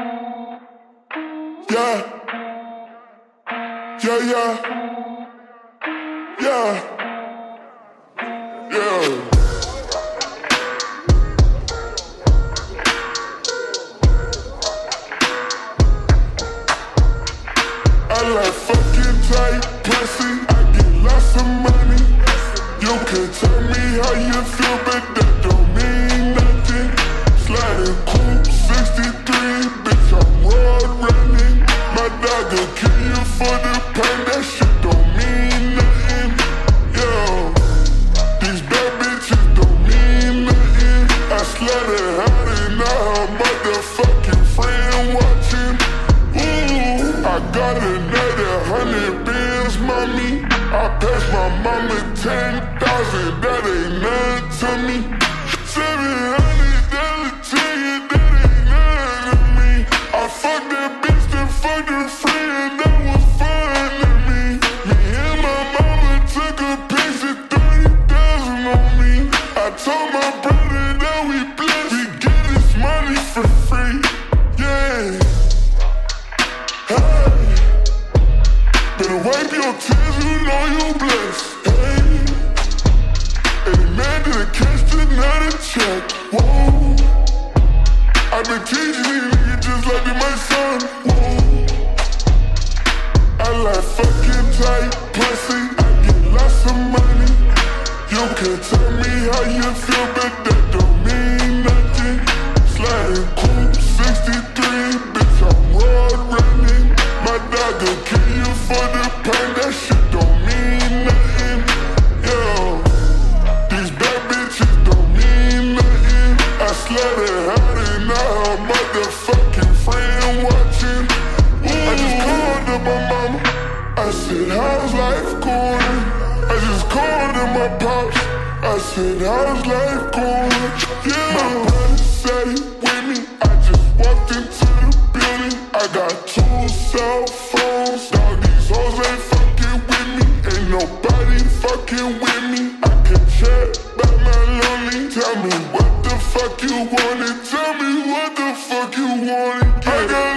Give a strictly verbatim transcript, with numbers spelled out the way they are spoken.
Yeah, yeah, yeah, yeah, yeah. I like fucking tight pussy, I get lots of money. You can tell me how you feel, but that don't mean nothing. Sliding coupe sixty-three, bitch, I'm road running. My dog will kill you for the pain, that shit don't mean nothing. Yo, these bad bitches don't mean nothing. I slid it hard and now her motherfucking friend watching. Ooh, I got another hundred bands, mommy. I passed my mama ten thousand, that ain't nothing to me. Seven hundred dollar chicken, that ain't nothing to me. I fucked that bitch, then fucked her friend, that was fun to me. Me and my mama took a piece of thirty thousand on me. I told my brother that we blessed, we get this money for free. Yeah. Hey. Better wipe your tears, you know you blessed. Hey, any man didn't catch another check. Whoa, I've been teaching these niggas just like they my son. Whoa, I like fucking tight pussy, I get lots of money. You can tell me how you feel, but that don't mean nothing. Sliding coupe sixty-three, bitch, I'm road running. My dog will kill you for the pain, that shit don't mean nothing. Yo, these bad bitches don't mean nothing. I slid it hard and now her motherfucking friend watching. Ooh, I just called up my mama, I said, how's life going? I just called up my pops, I said, how's life going? Yeah, my brother said he with me, I just walked into the building. I got two cell phones, dog, these hoes ain't fucking with me. Ain't nobody fucking with me. I can chat about my lonely. Tell me what the fuck you wanted, tell me what the fuck you wanted. I got